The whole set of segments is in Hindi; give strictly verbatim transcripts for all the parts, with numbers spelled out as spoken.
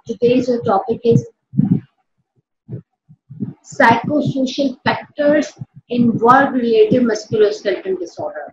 Today's topic is psychosocial factors in work-related musculoskeletal disorder.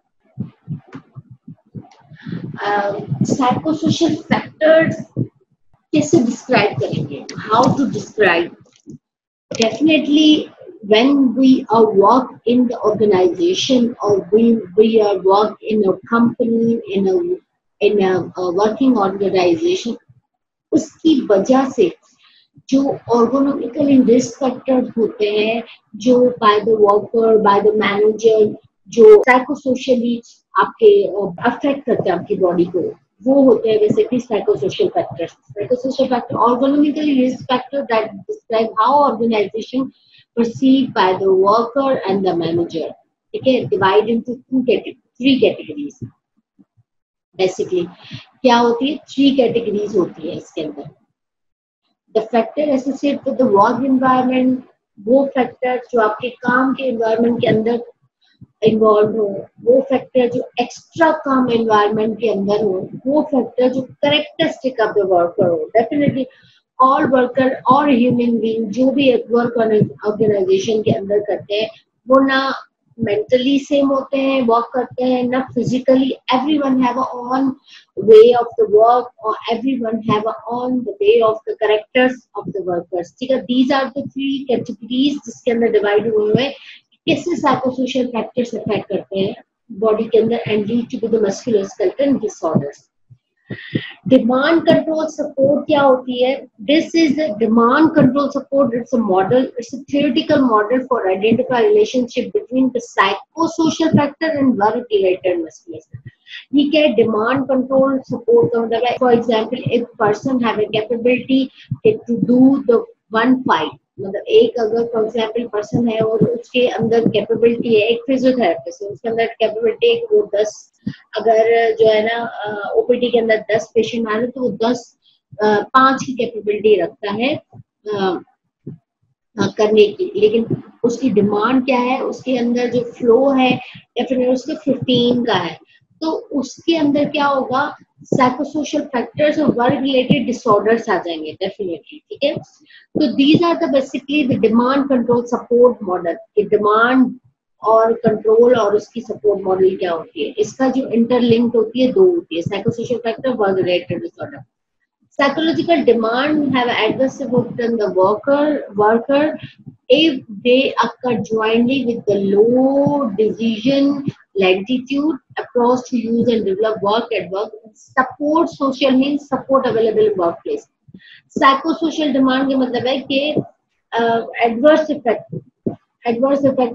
Uh, psychosocial factors कैसे describe करेंगे? How to describe? Definitely, when we are work in the organization or we we are work in a company in a in a, a working organization, उसकी वजह से जो ऑर्गोनॉमिकली रिस्क फैक्टर्स होते हैं, जो by the worker by the manager, जो साइकोसोशली आपके अफेक्ट करते हैं आपकी बॉडी को, वो होते हैं basically psychosocial factors. Psychosocial factor ergonomically risk factor that describe how organisation perceived by the worker and the manager. ठीक है, divide into two three categories. Basically क्या होती है? थ्री कैटेगरीज होती है इसके अंदर. The factor associated with the work environment, वो फैक्टर जो आपके काम के एनवायरनमेंट के अंदर इन्वॉल्व हो, वो फैक्टर जो एक्स्ट्रा काम एनवायरनमेंट के अंदर हो, वो फैक्टर जो करेक्टरिस्टिक ऑफ द वर्कर हो. डेफिनेटली ऑल वर्कर और ह्यूमन बीइंग जो भी वर्क ऑर्गेनाइजेशन के अंदर करते हैं, वो ना मेंटली सेम होते हैं, वर्क करते हैं, ना physically. Everyone have a own way of the work और everyone have a own the way of the characters of the workers. ठीक है, these are the three categories जिसके अंदर डिवाइड हुए हुए कैसे साइकोसोशल फैक्टर्स अफेक्ट करते हैं बॉडी के अंदर and lead to the musculoskeletal disorders. Demand control support क्या होती है? This is the demand control support. It's a model, it's a theoretical model for identify relationship between the psychosocial factor and work related musculoskeletal. ठीक है, डिमांड कंट्रोल सपोर्ट का मतलब है, for example if person have a capability to do the one fight, मतलब एक अगर फॉर एग्जांपल पर्सन है और उसके अंदर कैपेबिलिटी है, एक फिजियोथेरेपिस्ट है उसके अंदर कैपेबिलिटी है कि वो दस, अगर जो है ना ओपीडी के अंदर दस पेशेंट आ रहे तो वो दस पांच की कैपेबिलिटी रखता है आ, आ, करने की, लेकिन उसकी डिमांड क्या है, उसके अंदर जो फ्लो है या फिर उसके फिफ्टीन का है, तो उसके अंदर क्या होगा, साइकोसोशल फैक्टर्स और वर्क रिलेटेड डिसऑर्डर्स आ जाएंगे डेफिनेटली. ठीक है, तो these are the basically the demand control support model. Demand और कंट्रोल और उसकी सपोर्ट मॉडल क्या होती है, इसका जो इंटरलिंक्ड होती है दो होती है, psychosocial factor, work related disorder. Psychological demand have adverse effect on the worker worker if they occur jointly with the low decision latitude approach to use and develop work at work. Support social means support available in workplace. Psychosocial demand के मतलब है कि adverse effect adverse effect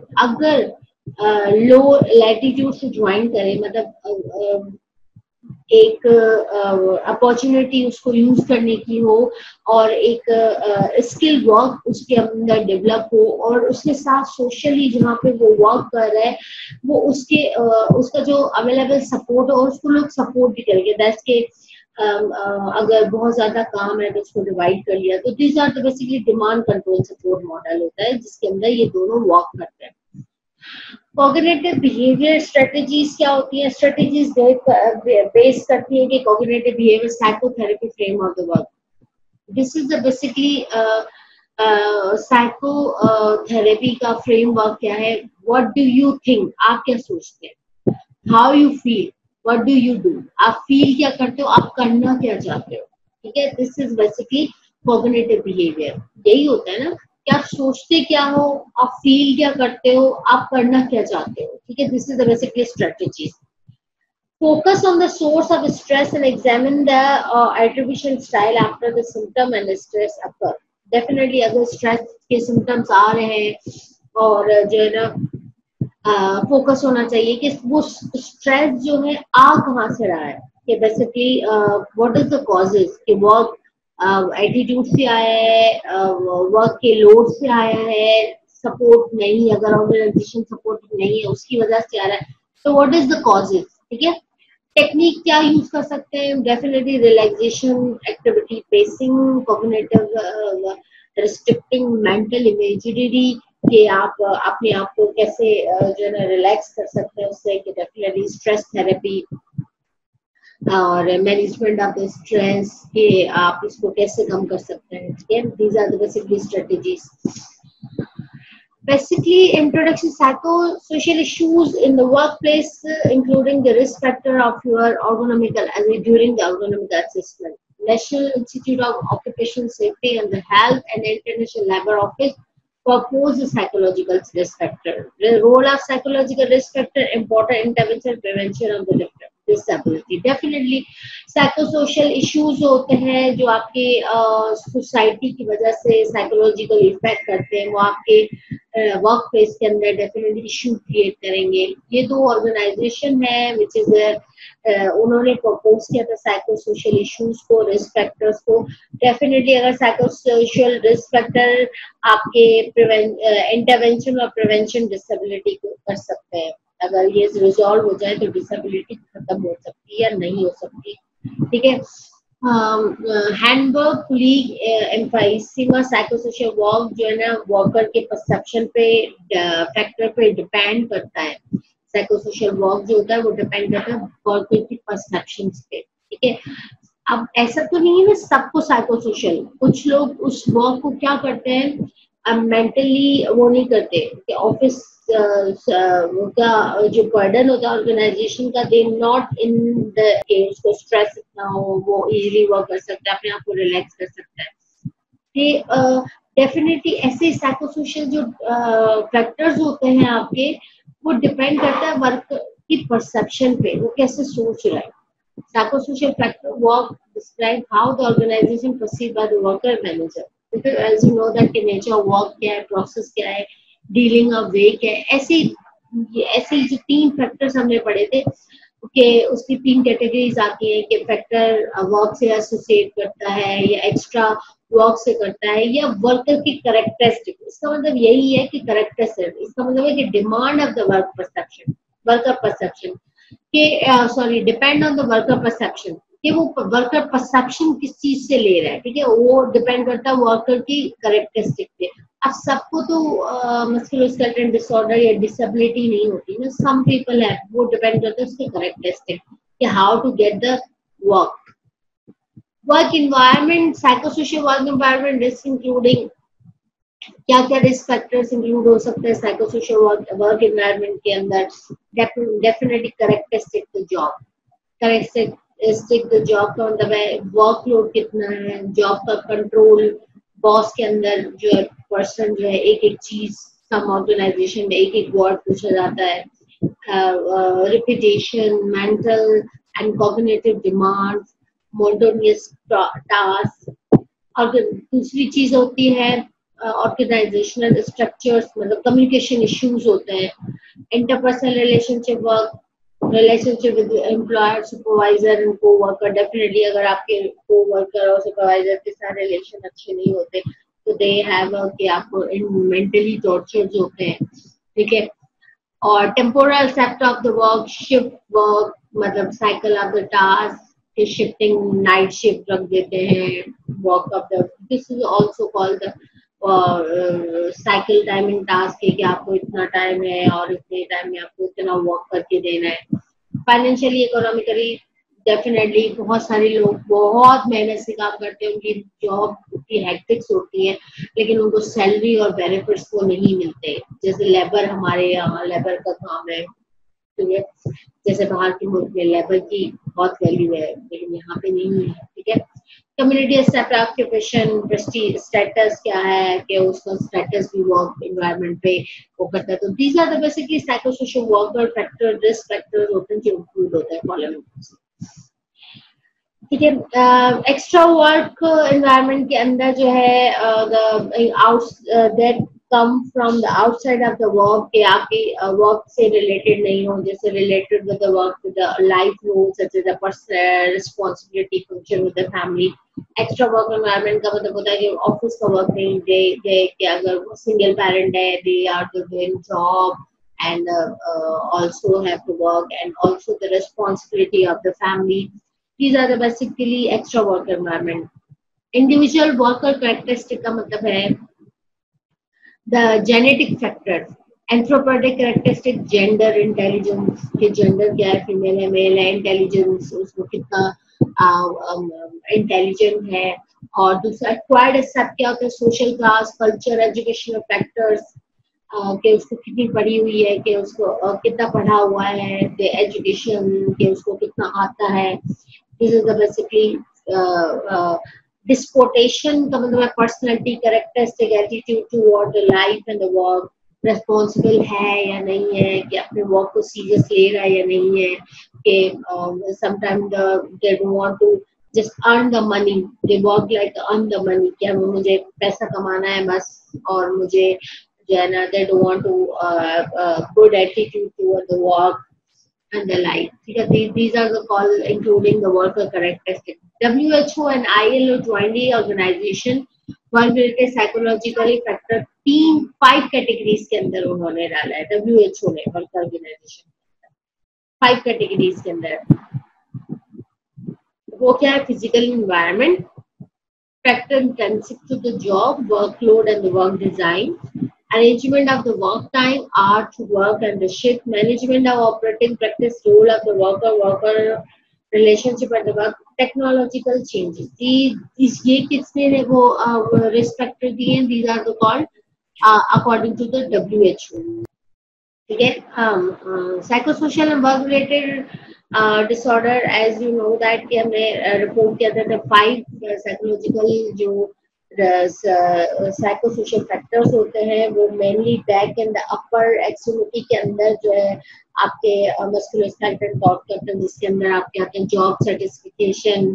अगर लो लैटिट्यूड से ज्वाइन करे, मतलब एक अपॉर्चुनिटी uh, उसको यूज करने की हो और एक स्किल uh, वर्क उसके अंदर डेवलप हो, और उसके साथ सोशली जहाँ पे वो वर्क कर रहा है वो उसके uh, उसका जो अवेलेबल सपोर्ट हो और उसको लोग सपोर्ट भी करेंगे. दैट्स के uh, uh, अगर बहुत ज्यादा काम है तो उसको डिवाइड कर लिया. तो this are basically demand control support model होता है जिसके अंदर ये दोनों वर्क करते हैं. कॉग्निटिव बिहेवियर स्ट्रेटजीज क्या होती है? स्ट्रेटजीज बेस करती है कि cognitive behaviour psychotherapy frame of the work. This is the basically psychotherapy का फ्रेमवर्क क्या है? व्हाट डू यू थिंक, आप क्या सोचते हैं? How you feel, what do you do, आप फील क्या करते हो, आप करना क्या चाहते हो. ठीक है, this is basically cognitive behaviour. यही होता है ना कि आप सोचते क्या हो, आप फील क्या करते हो, आप करना क्या चाहते हो. ठीक है, this is the basically strategies. Focus on the source of stress and examine the attribution style after the symptom and stress occur. Definitely अगर स्ट्रेस के सिम्टम्स आ रहे हैं और जो है ना फोकस uh, होना चाहिए कि वो स्ट्रेस जो है आ कहाँ से रहा है, कि basically what is the causes, कि वर्क एटीट्यूड uh, से आया है, वर्क uh, के लोड से आया है, सपोर्ट नहीं, अगर ऑर्गेनाइजेशन सपोर्ट नहीं है उसकी वजह से आ रहा है. तो व्हाट इज द कॉजेज. ठीक है, टेक्निक क्या यूज कर सकते हैं? Definitely relaxation activity, pacing, cognitive restricting, mental imagery, कि आप अपने आप को कैसे जो है ना रिलैक्स कर सकते हैं उससे, कि डेफिनेटली स्ट्रेस थेरेपी, और मैनेजमेंट ऑफ द स्ट्रेस कि आप इसको कैसे कम कर सकते हैं. These are the basically strategies. Basically, introduction psychosocial issues in the workplace, uh, including the risk factor of your ergonomical as a- during the ergonomic assessment. National Institute of Occupational Safety and the Health and International Labour Office propose the psychological risk factor. The role of psychological risk factor, important intervention, prevention of the disability. Definitely, psychosocial issues होते हैं जो आपके सोसाइटी की वजह से साइकोलॉजिकल इफेक्ट करते हैं, वो आपके वर्क प्लेस के अंदर डेफिनेटली इशू क्रिएट करेंगे. ये दो ऑर्गेनाइजेशन है विच इज उन्होंने प्रपोज किया था साइकोसोशल इश्यूज को, रिस्क फैक्टर्स को. डेफिनेटली अगर साइकोसोशल रिस्क फैक्टर आपके इंटरवेंशन और प्रिवेंशन डिसेबिलिटी को कर सकते हैं. अगर ये रिजॉल्व हो जाए तो डिसेबिलिटी खत्म हो सकती है या नहीं हो सकती. ठीक है. Handberg colleague emphasising psychosocial work जो है ना वर्कर के परसेप्शन पे फैक्टर पे डिपेंड करता है. साइकोसोशल वर्क जो होता है वो डिपेंड करता है वर्कर की परसेप्शन पे. ठीक है. अब ऐसा तो नहीं है ना सबको साइकोसोशल, कुछ लोग उस वर्क को क्या करते हैं मेंटली uh, वो नहीं करते. ऑफिस का जो बर्डन होता है ऑर्गेनाइजेशन का, दे नॉट इन द उसको स्ट्रेस इतना हो, वो इजीली वर्क कर सकता है, अपने आप को रिलैक्स कर सकता है. डेफिनेटली uh, ऐसे साइकोसोशल जो फैक्टर्स uh, होते हैं आपके, वो डिपेंड करता है वर्क की परसेप्शन पे, वो कैसे सोच रहा है. Psychosocial factor work describe how the organization perceived by the worker manager. Because as you know that nature of work क्या है, process क्या है, dealing of way क्या है, ऐसे ऐसे जो तीन फैक्टर्स हमने पढ़े थे कि उसकी तीन कैटेगरीज आती हैं कि फैक्टर वर्क से एसोसिएट करता है या एक्स्ट्रा वर्क से करता है या वर्कर की करेक्टरिस्टिक. इसका मतलब यही है कि करेक्टरिस्टिक, इसका मतलब है कि demand of the work perception, worker perception के sorry depend on the worker perception कि वो वर्कर परसेप्शन किस चीज से ले रहा है. ठीक है. वो डिपेंड करता है वर्कर की करेक्टरिस्टिक पे. अब सबको तो मस्कुलोस्केलेटल डिसऑर्डर या डिसेबिलिटी नहीं होती ना, सम पीपल है, वो डिपेंड करता है उसके करेक्टरिस्टिक कि how to get the work. Work environment, psychosocial work environment risk including क्या क्या रिस्क फैक्टर्स इंक्लूड हो सकते हैं साइकोसोशल वर्क वर्क एनवायरनमेंट के अंदर. Definitely characteristic the job, characteristic the job का मतलब है वर्कलोड कितना है, जॉब का कंट्रोल, बॉस के अंदर जो है पर्सन जो है एक एक चीज, सम ऑर्गेनाइजेशन में एक एक वर्ड पूछा जाता है, repetition, mental and cognitive demands, monotonous task. और दूसरी चीज होती है ऑर्गेनाइजेशनल uh, स्ट्रक्चर्स, मतलब कम्युनिकेशन इश्यूज होते हैं, interpersonal relationship work, relationship with employer, supervisor and coworker. Definitely अगर आपके कोवर्कर और सुपरवाइजर के साथ रिलेशन अच्छे नहीं होते तो दे हैव कि आपको मेंटली टॉर्चर्स होते हैं. ठीक है. और temporal aspect of the work, shift work मतलब cycle of the task, shifting night shift रख देते हैं, work of the, this is also called the cycle timing task है कि आपको इतना टाइम है और इतने टाइम में आपको इतना वर्क करके देना है. फाइनेंशियली, इकोनॉमिकली डेफिनेटली बहुत सारे लोग बहुत मेहनत से काम करते हैं, उनकी जॉब की हेक्टिक्स होती है लेकिन उनको सैलरी और बेनिफिट्स को नहीं मिलते. जैसे लेबर, हमारे यहाँ लेबर का काम है, ठीक है, जैसे बाहर के मुल्क में लेबर की बहुत वैल्यू है लेकिन यहाँ पे नहीं है. ठीक है. कम्युनिटी ऑक्यूपेशन प्रेस्टीज स्टेटस क्या है कि उसका स्टेटस भी वर्क एनवायरनमेंट पे वो करता है. तो these are the basically psychosocial worker factor, risk factors होते हैं जो इंक्लूड होते हैं कॉलम में. ठीक है. एक्स्ट्रा वर्क एनवायरनमेंट के अंदर जो है the out that come from the outside of the work के आपके वर्क uh, से रिलेटेड नहीं हो, जैसे related with the work with the life role such as the personal responsibility, function with the family. Extra work environment का मतलब होता है कि ऑफिस का वर्क नहीं, दे दे कि अगर सिंगल पेरेंट है they are doing job and uh, uh, also have to work and also the responsibility of the family. These are the basically extra work environment. Individual worker characteristic का मतलब है the genetic factor. Anthropometric characteristic, gender intelligence के जेंडर क्या है, फीमेल है मेल है, इंटेलिजेंस उसको कितना इंटेलिजेंट है। और दूसरा एक्वायर्ड सब क्या होता है, social class, culture, educational factors, कि उसको कितनी पढ़ी हुई है, कि उसको uh, कितना पढ़ा हुआ है, एजुकेशन कि उसको कितना आता है। This is the basically disposition का मतलब है personality, characteristic, attitude toward the life and the work, responsible है या नहीं है, कि अपने वर्क को सीरियस ले रहा है या नहीं है, कि sometime they don't want to just earn the money, they work like earn the money, क्या मुझे पैसा कमाना है बस, और मुझे जो है ना they don't want to good attitude toward the work and the like. These, these are the call including the worker characteristics. W H O and I L O jointly organization work psychological factor तीन फाइव कैटेगरीज के अंदर उन्होंने डाला है, W H O ने वर्क ऑर्गेनाइजेशन फाइव कैटेगरीज के अंदर। वो क्या है, physical environment, factor intensive to the job, workload and the work design, arrangement of the work time, hour to work and the shift, management of operating practice, role of the worker, worker relationship at the work, technological changes. These ये किसने वो रिस्क फैक्टर दिए हैं, these are the called uh, according to the W H O. ठीक है, psychosocial and work related uh, disorder, as you know that कि हमने रिपोर्ट किया था फाइव साइकोलॉजिकल जो साइकोसोशल फैक्टर्स होते हैं, वो mainly back and upper extremity के अंदर जो है आपके मस्कुलोस्केलेटल टॉप करते हैं, जिसके अंदर आपके आते हैं job satisfaction,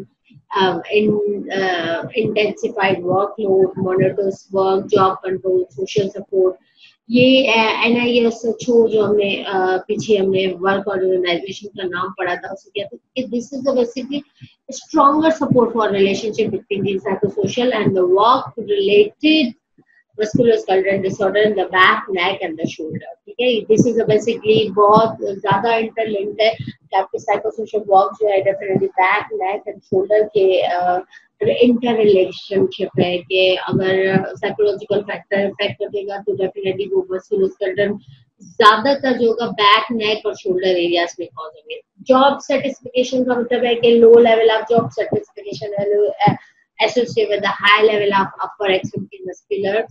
intensified workload, monotonous work, job control, social support. ये एन आई एस छो जो हमने uh, पीछे हमने वर्क ऑर्गेनाइजेशन का नाम पढ़ा था, उससे क्या था, this is basically stronger support for relationship between the psychosocial and the work related musculoskeletal disorder in the back, neck and the shoulder. ठीक है, this is basically बहुत ज्यादा interlinked है कि आपके psychosocial work जो है definitely back, neck and shoulder के इंटर रिलेशनशिप है, कि अगर साइकोलॉजिकल फैक्टर इफेक्ट कर देगा तो डेफिनेटली वो मस्कुलोस्केलेटल ज्यादातर जो होगा बैक, नेक और शोल्डर एरियाज में कॉज होंगे। जॉब सेटिस्फिकेशन का मतलब है कि low level of job satisfaction associated with the high level of upper extremity muscular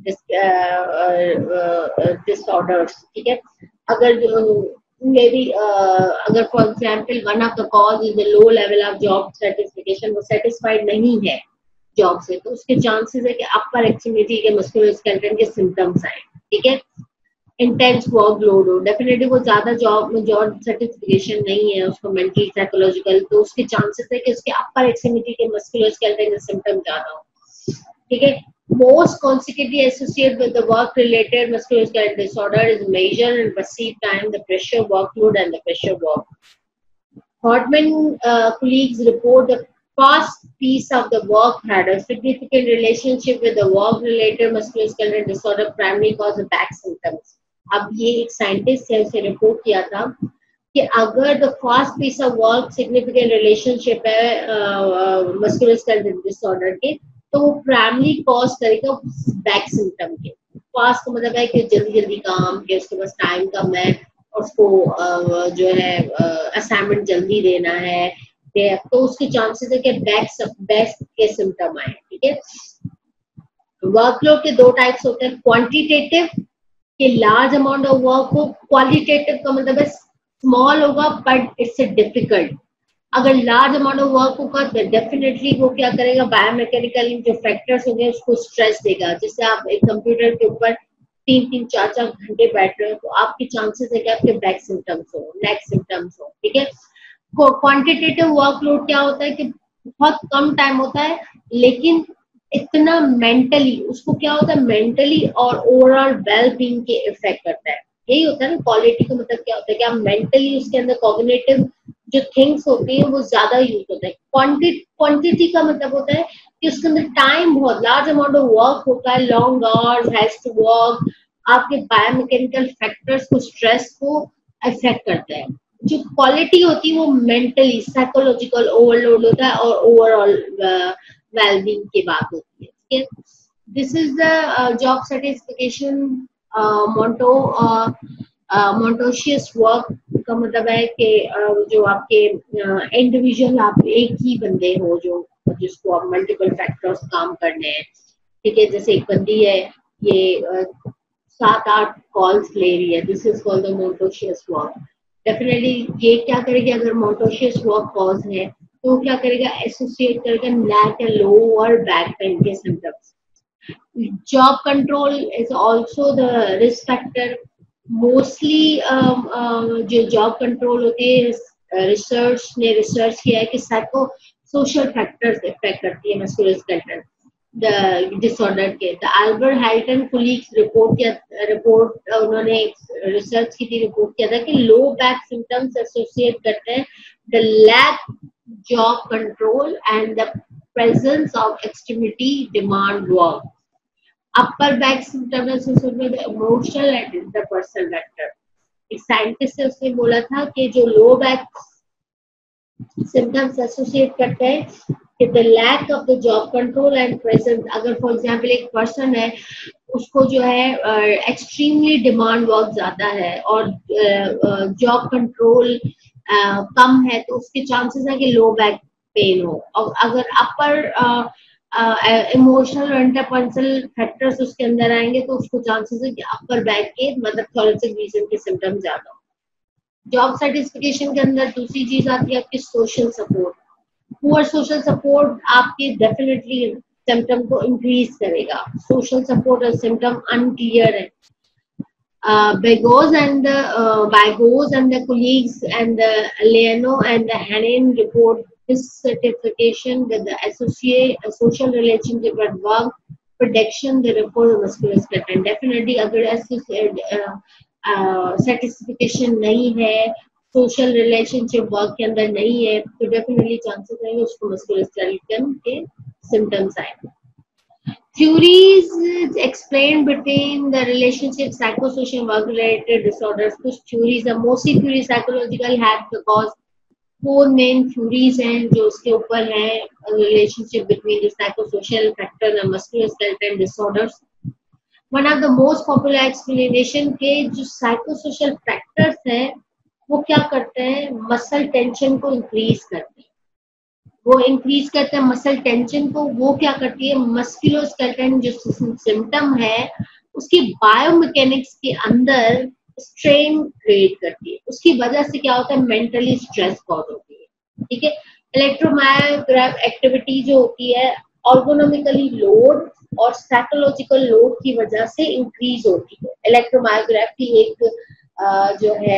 disorders. ठीक है, अगर मे बी अगर for example one of the cause is the low level of job satisfaction, वो सेटिस्फाइड नहीं है जॉब से, तो उसके चांसेस है कि अपर एक्सट्रीमिटी के मस्कुलोस्केलेटल के सिम्टम्स आए। ठीक है, इंटेंस वर्कलोड हो, डेफिनेटली वो ज्यादा जॉब में जॉब सर्टिफिकेशन नहीं है उसको मेंटली साइकोलॉजिकल, तो उसके चांसेस है कि उसके अपर एक्सट्रीमिटी के मस्कुलोस्केलेटल के सिम्टम ज्यादा हो। ठीक है, most consequently associated with the work related musculoskeletal disorder is measure and perceived time, the pressure workload and the pressure work. Hartman uh, colleagues report the first piece of the work had a significant relationship with the work related musculoskeletal disorder, primary cause of back symptoms. अब ये एक साइंटिस्ट है, उसे रिपोर्ट किया था कि अगर the first piece of work significant relationship है मस्कुलोस्केलेटल डिसऑर्डर के, तो वो प्राइमरी कॉज करेगा बैक सिम्टम के। फास्ट का मतलब है कि जल्दी जल्दी काम, कि उसके पास टाइम कम है और उसको uh, जो है असाइनमेंट uh, जल्दी देना है, तो उसके चांसेस है कि बैक बैक के सिम्टम आए। ठीक है, वर्कलोड के दो टाइप्स होते हैं, क्वांटिटेटिव कि लार्ज अमाउंट ऑफ वर्क हो, क्वालिटेटिव का मतलब है स्मॉल होगा बट इट्स डिफिकल्ट। अगर लार्ज अमाउंट ऑफ वर्क होगा तो डेफिनेटली वो क्या करेगा, बायोमैकेनिकल जो फैक्टर्स होंगे उसको स्ट्रेस देगा। जैसे आप एक कंप्यूटर के ऊपर तीन तीन चार चार घंटे बैठ रहे हो तो आपके चांसेस है कि आपके बैक सिम्टम्स हो, नेक सिम्टम्स हो। ठीक है, क्वांटिटेटिव वर्कलोड क्या होता है कि बहुत कम टाइम होता है लेकिन इतना मेंटली उसको क्या होता है, मेंटली और ओवरऑल वेल बीइंग के इफेक्ट करता है। यही होता है ना क्वालिटी का मतलब क्या होता है कि आप मेंटली उसके अंदर कॉग्निटिव जो थिंग्स होती हैं वो ज्यादा यूज होता है। क्वांटिटी का मतलब होता है कि उसके अंदर टाइम बहुत लार्ज अमाउंट ऑफ वर्क होता है, long hours has to work, आपके बायोमैकेनिकल फैक्टर्स को, स्ट्रेस को अफेक्ट करता है। जो क्वालिटी होती है वो मेंटली साइकोलॉजिकल ओवरलोड होता है और ओवरऑल वेलबींग की बात होती है। This is the job satisfaction मोंटो मोंटोशियस वर्क का मतलब है कि जो आपके इंडिविजुअल आप एक ही बंदे हो जो जिसको आप मल्टीपल फैक्टर्स काम करने हैं, ठीक है। जैसे एक बंदी है ये सात आठ कॉल्स ले रही है, this is called the monotonous work. Definitely ये क्या करेगी, अगर मोंटोशियस वर्क कॉज है तो वो क्या करेगा, एसोसिएट करेगा neck and lower back pain के symptoms. Job control is also the risk factor. Mostly जो जॉब कंट्रोल होती है, रिसर्च ने रिसर्च किया है कि साइको सोशल फैक्टर्स इफेक्ट करती है मस्कुलोस्केलेटल डिसऑर्डर के। The Albert Heighton colleagues report किया रिपोर्ट उन्होंने रिसर्च की थी, रिपोर्ट किया था कि लो बैक सिम्टम्स एसोसिएट करते हैं the lack job control and the presence of extremity demand work. Upper back symptom associated with emotional and interpersonal factor. एक साइंटिस्ट ने उसने बोला था कि जो लो बैक सिम्टम्स एसोसिएट करते हैं कि the lack of the job control and presence. अगर फॉर एग्जांपल एक पर्सन है, उसको जो है एक्सट्रीमली डिमांड वर्क ज्यादा है और job uh, control uh, uh, कम है, तो उसके चांसेस है कि लो बैक पेन हो। और अगर अपर इमोशनल और इंटरपर्सनल फैक्टर्स उसके अंदर आएंगे तो उसको चांसेस है कि अपर बैक के मतलब थॉरेसिक रीजन के सिम्टम्स ज्यादा हो। जॉब सेटिस्फिकेशन के अंदर दूसरी चीज आती है आपकी social support. Poor social support आपके डेफिनेटली सिम्टम को इंक्रीज करेगा। सोशल सपोर्ट और सिम्टम अनक्लियर है। Begos and the uh, Begos and the colleagues and the Leano and the Hanin report dissatisfaction with the associate uh, social relationship at work prediction the report of musculoskeletal. Definitely अगर associate uh, सेटिस्फिकेशन uh, नहीं है, सोशल रिलेशनशिप वर्क के अंदर नहीं है, तो डेफिनेटली चांसेस है उसको मस्कुलोस्केलेटल के सिम्टम्स आए। Theories explained between the relationship psychosocial work related disorders. कुछ theories है, mostly theories psychological है because four main theories हैं जो उसके ऊपर हैं relationship between the psychosocial factors and musculoskeletal disorders. One of the most popular explanation के जो psychosocial factors हैं वो क्या करते हैं, मसल टेंशन को इंक्रीज करते हैं। वो इंक्रीज करते हैं मसल टेंशन को, वो क्या करती है, मस्कुलोस्केलेटल जो सिम्टम है उसकी बायोमैकेनिक्स के अंदर स्ट्रेन क्रिएट करती है। उसकी वजह से क्या होता है, मेंटली स्ट्रेस कॉज होती है, ठीक है। इलेक्ट्रोमायोग्राफ एक्टिविटी जो होती है ऑर्गोनोमिकली लोड और साइकोलॉजिकल लोड की वजह से इंक्रीज होती है। इलेक्ट्रोमायोग्राफ की एक आ, जो है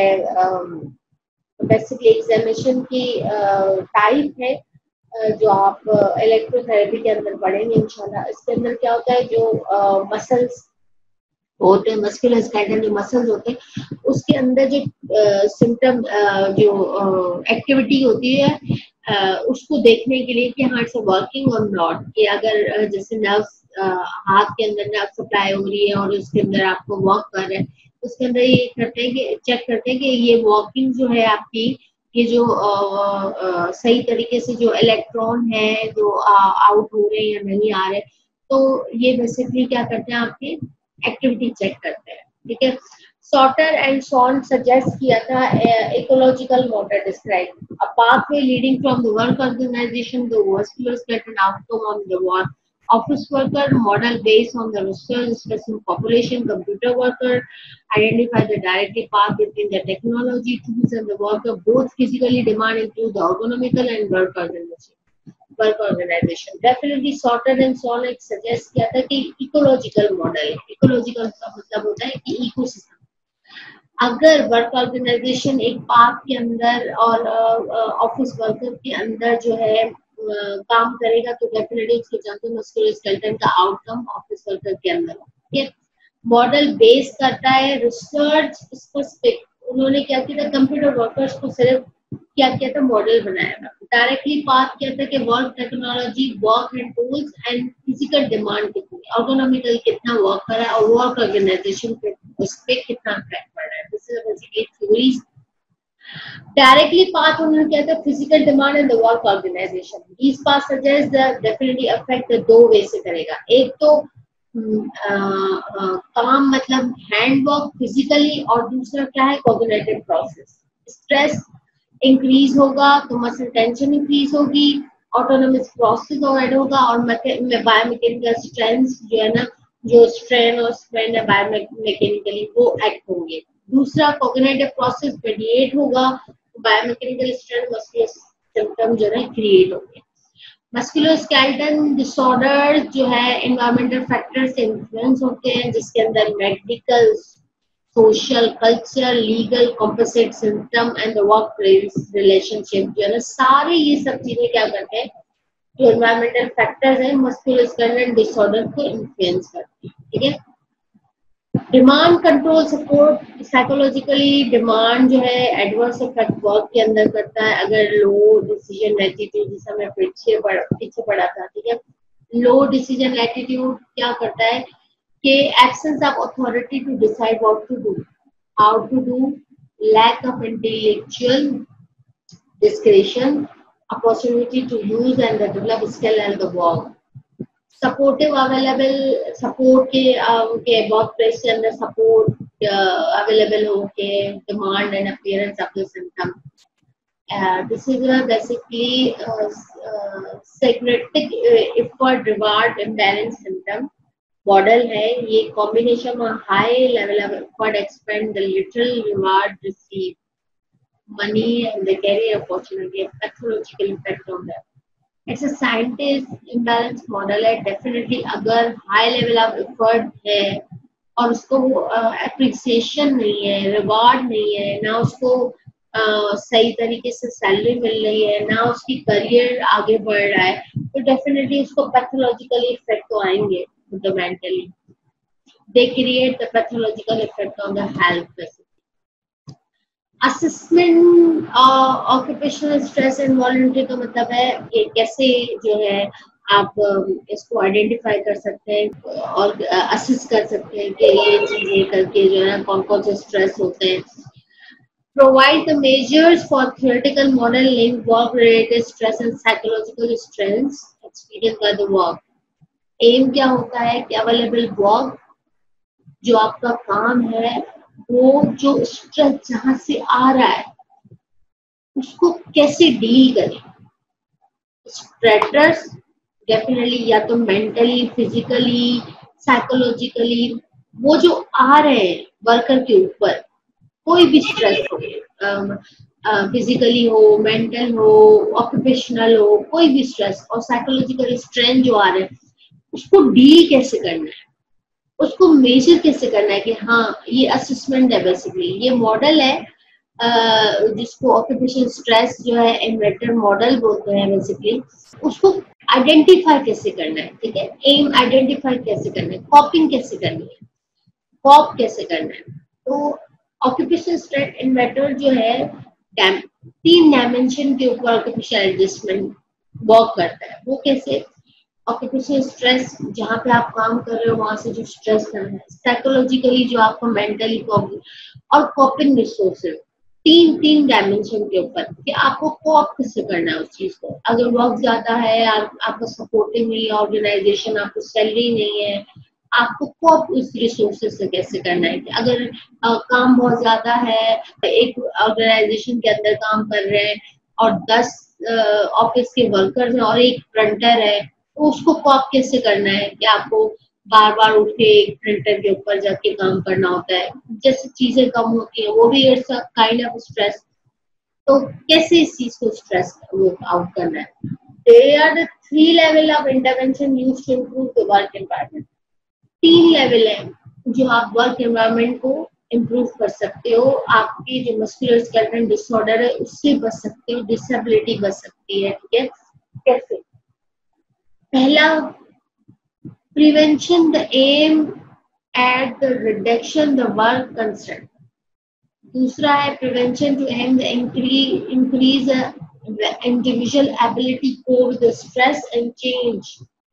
बेसिकली एग्जामिनेशन की टाइप है जो आप इलेक्ट्रोथेरेपी के अंदर पढ़ेंगे इंशाल्लाह। इसके अंदर क्या होता है, जो मसल्स होते हैं, मस्कुलोस्केलेटल जो मसल्स होते हैं उसके अंदर जो सिम्टम जो एक्टिविटी होती है uh, उसको देखने के लिए कि हाँ इट्स वर्किंग और नॉट, कि अगर uh, जैसे नर्व्स uh, हाथ के अंदर नर्व सप्लाई हो रही है और उसके अंदर आपको वर्क कर रहे हैं, उसके अंदर ये करते हैं कि चेक करते हैं कि ये वर्किंग जो है आपकी, ये जो आ, आ, सही तरीके से जो इलेक्ट्रॉन है जो आउट हो रहे हैं या नहीं आ रहे, तो ये बेसिकली क्या करते हैं आपकी एक्टिविटी चेक करते हैं, ठीक है। सॉटर एंड सॉन सजेस्ट किया था ecological model describe a pathway leading from the work organization the musculoskeletal outcome on the work office worker model based on the research specific population. Computer worker identify the directly path between the technology tools and the worker. Both physically demand include the ergonomical and work organization. Work organization definitely sorted and solid suggest किया था कि ecological model, ecological का मतलब होता है कि ecosystem। अगर वर्क ऑर्गेनाइजेशन एक पाथ के अंदर और ऑफिस uh, वर्कर uh, के अंदर जो है Uh, काम करेगा तो डेफिनेटली उसके चांसेस मस्कुलोस्केलेटल का आउटकम ऑफिस वर्कर के अंदर, ठीक है। मॉडल बेस करता है रिसर्च स्पेसिफिक। उन्होंने क्या किया था, कंप्यूटर वर्कर्स को सिर्फ क्या किया था, मॉडल बनाया था। डायरेक्टली पाथ किया था कि work technology, work and tools and physical demand कितनी, ऑर्गोनॉमिकल कितना वर्क कर रहा है और वर्क ऑर्गेनाइजेशन पे उस पे कितना इफेक्ट पड़ रहा है। This is basically theories. Directly path उन्होंने क्या था, physical demand and the work organization. This path suggest that definitely affect दो वे से करेगा। एक तो काम मतलब हैंड वर्क फिजिकली, और दूसरा क्या है कोग्निटिव प्रोसेस। स्ट्रेस इंक्रीज होगा तो मसल टेंशन इंक्रीज होगी, ऑटोनोमस प्रोसेस ऐड होगा, और बायोमैकेनिकल स्ट्रेंथ जो है ना, जो स्ट्रेन और स्ट्रेन है बायोमैकेनिकली वो एक्ट होंगे। दूसरा कोग्निटिव प्रोसेस मेडिएट होगा, बायोमैकेनिकल स्ट्रेन मस्कुलर सिम्टम जो है क्रिएट होंगे। मस्कुलोस्केलेटल डिसऑर्डर जो है एनवायरमेंटल फैक्टर से इन्फ्लुएंस होते हैं, जिसके अंदर medical, social, culture, legal, composite system and the workplace relationship जो है ना, सारे ये सब चीजें क्या करते हैं, जो एनवायरमेंटल फैक्टर्स हैं मस्कुलोस्केलेटल डिसऑर्डर को इन्फ्लुएंस करते हैं। ठीक है। Demand control support, psychologically demand जो है एडवर्स इफेक्ट वर्क के अंदर करता है। अगर लो डिसीजन एटीट्यूड, जिसे मैं पीछे पढ़ पीछे पढ़ा था, ठीक है, लो डिसीजन एटीट्यूड क्या करता है कि absence of authority to decide what to do, how to do, lack of intellectual discretion, opportunity to use and develop skill and the work. Supportive available, support के के वर्क प्लेस के अंदर सपोर्ट अवेलेबल हो के demand and appearance of the symptom. This is basically सिग्नेटिक effort reward imbalance symptom model है। ये combination of high level of effort expend the little reward receive money and the career opportunity, pathological effect on that. It's a scientist imbalance model है। डेफिनेटली अगर हाई लेवल ऑफ एफर्ट है और उसको एप्रिसिएशन नहीं है, रिवार्ड नहीं है, ना उसको uh, सही तरीके से सैलरी मिल रही है, ना उसकी करियर आगे बढ़ रहा है, तो डेफिनेटली उसको पैथोलॉजिकल इफेक्ट तो आएंगे mentally. They create the pathological effect on the health. Assessment occupational stress and voluntary का मतलब है कि कैसे जो है आप इसको आइडेंटिफाई कर सकते हैं और असेस कर सकते हैं कि ये चीजें करके जो है कौन कौन से स्ट्रेस होते हैं। Provide the measures for theoretical model link work related stress and psychological stress experience by the work. Aim क्या होता है कि अवेलेबल वर्क, जो आपका काम है, वो जो स्ट्रेस जहां से आ रहा है उसको कैसे डील करें। स्ट्रेसर्स डेफिनेटली या तो मेंटली, फिजिकली, साइकोलॉजिकली, वो जो आ रहे हैं वर्कर के ऊपर, कोई भी स्ट्रेस हो, फिजिकली हो, मेंटल हो, ऑक्यूपेशनल हो, कोई भी स्ट्रेस, और साइकोलॉजिकल स्ट्रेन जो आ रहे हैं उसको डील कैसे करना है, उसको मेजर कैसे करना है कि हाँ ये असेसमेंट है। बेसिकली ये मॉडल है uh, जिसको ऑक्यूपेशनल स्ट्रेस जो है इन्वर्टर मॉडल बोलते हैं। बेसिकली उसको आइडेंटिफाई कैसे करना है, ठीक है, एम आइडेंटिफाई कैसे करना है, कॉपिंग कैसे करनी है, कॉप कैसे करना है। तो ऑक्यूपेशनल स्ट्रेस इन्वर्टर जो है तीन डायमेंशन के ऊपर ऑक्यूपेशनल एडजस्टमेंट वर्क करता है। वो कैसे, ऑक्यूपेशनल स्ट्रेस जहाँ पे आप काम कर रहे हो वहां से जो स्ट्रेस करना है, साइकोलॉजिकली जो आपको मेंटली प्रॉब्लम, और कॉपिंग रिसोर्सेज, तीन तीन डायमेंशन के ऊपर कि आपको कॉप कैसे करना है उस चीज को। अगर वर्क ज्यादा है, आप, आपको सपोर्टिव नहीं है ऑर्गेनाइजेशन, आपको सैलरी नहीं है, आपको कॉप उस रिसोर्सेज से कैसे करना है। कि अगर आ, काम बहुत ज्यादा है, एक ऑर्गेनाइजेशन के अंदर काम कर रहे हैं और दस ऑफिस के वर्कर्स हैं और एक प्रिंटर है, तो उसको कॉप कैसे करना है कि आपको बार बार उठ के एक प्रिंटर के ऊपर जाके काम करना होता है, जैसे चीजें कम होती है, वो भी it's a kind of stress. तो कैसे इस चीज को स्ट्रेस वर्क आउट करना है। They are the three level of intervention used to improve the work environment. तीन लेवल है जो आप वर्क एनवायरनमेंट को इम्प्रूव कर सकते हो। आपकी जो मस्कुलोस्केलेटल डिसऑर्डर है उससे बच सकते हो, डिसेबिलिटी बच सकती है। ठीक है, कैसे? पहला, prevention, the aim at the reduction the work concern. दूसरा है prevention to aim the increase individual ability cope the stress and change,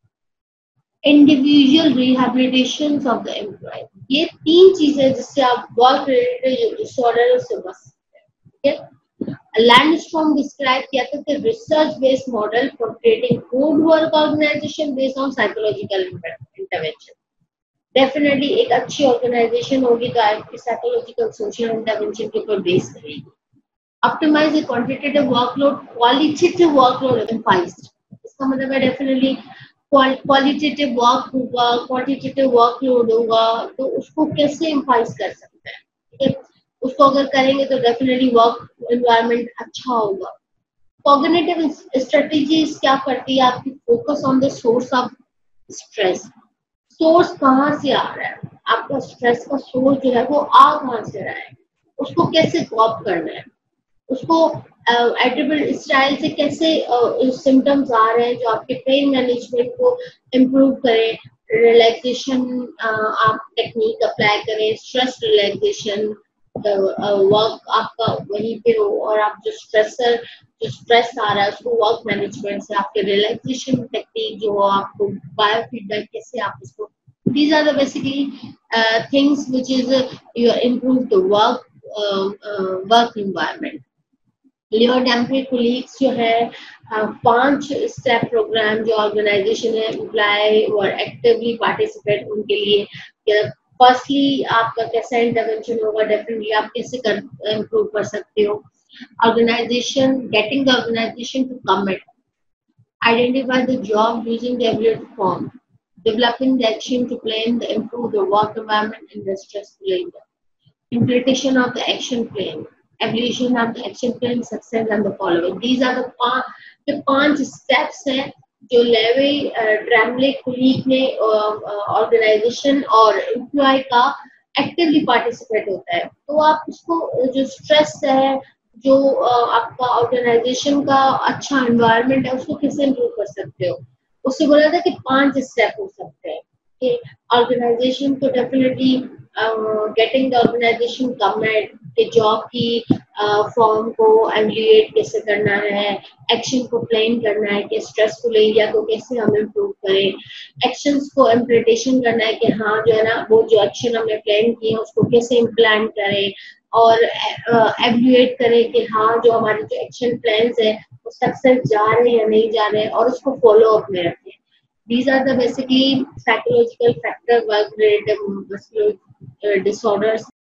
individual rehabilitation of the employ. ये तीन चीजें जिससे आप वर्क रिलेटेड डिसऑर्डर से बच सकते हैं। ठीक है, Landstrom describe किया था कि research based model for creating good work organization based on psychological intervention। Definitely एक अच्छी ऑर्गेनाइजेशन होगी तो आपकी साइकोलॉजिकल सोशल इंटरवेंशन के ऊपर बेस करेगी. Optimize the quantitative workload, qualitative workload emphasized. इसका मतलब है डेफिनेटली क्वालिटेटिव वर्क होगा, क्वांटिटेटिव वर्कलोड होगा, तो उसको कैसे एम्फाइज कर सकते हैं. ठीक है, उसको अगर करेंगे तो डेफिनेटली वर्क एनवायरनमेंट अच्छा होगा. कॉग्निटिव स्ट्रेटजीज क्या करती है आपकी, focus on the source of stress. Source कहाँ से आ रहा है, आपका स्ट्रेस का सोर्स जो है वो आ कहाँ से रहा है, उसको कैसे कॉप करना है, उसको एट्रीब्यूट स्टाइल से कैसे सिम्टम्स आ रहे हैं जो आपके पेन मैनेजमेंट को इम्प्रूव करें. रिलैक्सेशन आप टेक्निक अप्लाई करें, स्ट्रेस रिलैक्सेशन वर्क आपका वहीं पे हो, और आप जो स्ट्रेसर जो स्ट्रेस आ रहा है उसको वर्क मैनेजमेंट से आपके रिलैक्सेशन टेक्निक जो हो, आपको बायो फीडबैक कैसे आप उसको, these are the basically uh, things which is uh, you improve the work uh, uh, work environment. Lavoie Tremblay colleagues जो है uh, पांच स्टेप प्रोग्राम जो ऑर्गेनाइजेशन है एम्प्लॉय और एक्टिवली पार्टिसिपेट उनके लिए. फर्स्टली आपका कैसा इंटरवेंशन होगा, डेफिनेटली आप कैसे कर इम्प्रूव कर सकते हो. Organization getting the organization to commit, identify the job using the evaluate form, developing the action to plan the improve the work environment in the stressful area, implementation of the action plan, evaluation of the action plan, success and the following. These are the पांच the पांच steps हैं जो लेवी ट्रैमले कुलीग ने ऑर्गेनाइजेशन और एम्प्लॉय का एक्टिवली पार्टिसिपेट होता है. तो आप उसको जो स्ट्रेस है, जो आपका ऑर्गेनाइजेशन का अच्छा एनवायरनमेंट है, उसको कैसे इम्प्रूव कर सकते हो. उससे बोला था कि पांच स्टेप हो सकते हैं कि ऑर्गेनाइजेशन को definitely getting the organization commit के जॉब की फॉर्म को एवल्यूएट कैसे करना है, एक्शन को प्लान करना है कि स्ट्रेसफुल एरिया को कैसे हम इम्प्रूव करें, एक्शंस को इम्प्लीमेंटेशन करना है कि हाँ जो है ना वो जो एक्शन हमने प्लान किए हैं उसको कैसे इम्प्लांट करें, और एवल्यूएट करें कि हाँ जो हमारे जो एक्शन प्लान्स है वो सक्सेस जा रहे हैं या नहीं जा रहे हैं, और उसको फॉलो अप में रखें. These are the basically psychological factor work related muscular uh, disorders